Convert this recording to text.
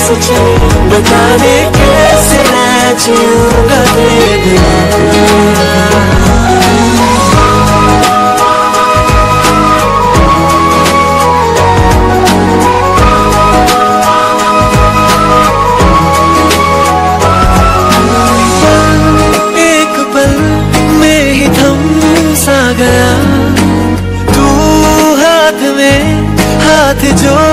चल, बता दे कैसे मैं जीऊंगा तेरे बिना। गया तू हाथ में हाथ जो